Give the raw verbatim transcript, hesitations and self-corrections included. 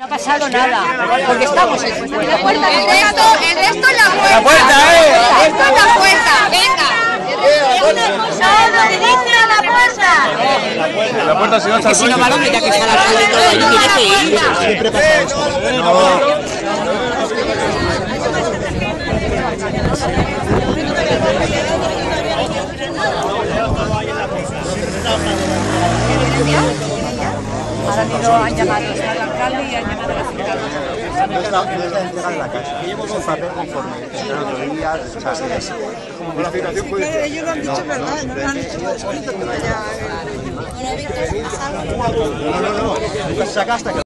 No ha pasado nada, porque estamos en la puerta. El resto, el resto en la puerta. La puerta, eh. El resto en la puerta, venga. ¡No, dirige a la puerta! La puerta, señor Santos. Si no va el hombre, ya que está la alcalde y todo ahí, tiene que ir. Siempre pasa eso. Ahora digo, han llamado al alcalde y han llamado a la fiscal. No es la, no es la entrega de la casa, es un papel conforme el otro día, o sea, es como la situación puede. Ellos lo han dicho, ¿verdad? No han hecho escrito que vaya. No, no, no, no, saca hasta que